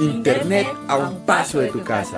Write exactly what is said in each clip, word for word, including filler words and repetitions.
Internet a un paso de tu casa.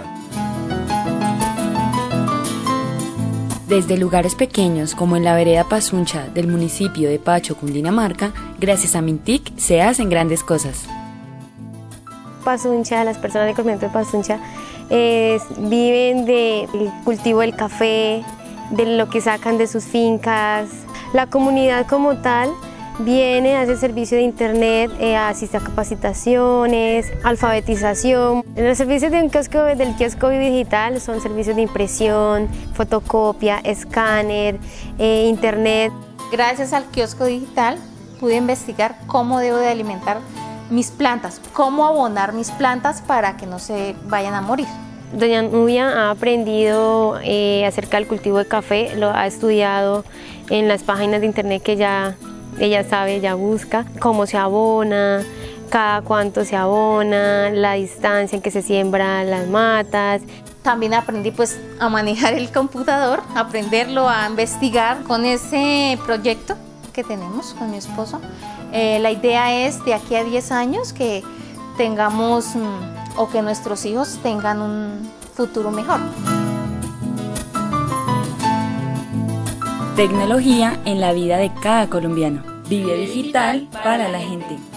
Desde lugares pequeños como en la vereda Pasuncha del municipio de Pacho, Cundinamarca, gracias a Mintic se hacen grandes cosas. Pasuncha, las personas del corregimiento de Pasuncha eh, viven del cultivo del café, de lo que sacan de sus fincas. La comunidad como tal viene, hace servicio de internet, eh, asiste a capacitaciones, alfabetización. Los servicios de un kiosco, del kiosco digital son servicios de impresión, fotocopia, escáner, eh, internet. Gracias al kiosco digital pude investigar cómo debo de alimentar mis plantas, cómo abonar mis plantas para que no se vayan a morir. Doña Nubia ha aprendido eh, acerca del cultivo de café, lo ha estudiado en las páginas de internet que ya ella sabe, ella busca cómo se abona, cada cuánto se abona, la distancia en que se siembran las matas. También aprendí pues a manejar el computador, aprenderlo, a investigar con ese proyecto que tenemos con mi esposo. Eh, la idea es de aquí a diez años que tengamos mmm, o que nuestros hijos tengan un futuro mejor. Tecnología en la vida de cada colombiano. Vive digital para la gente.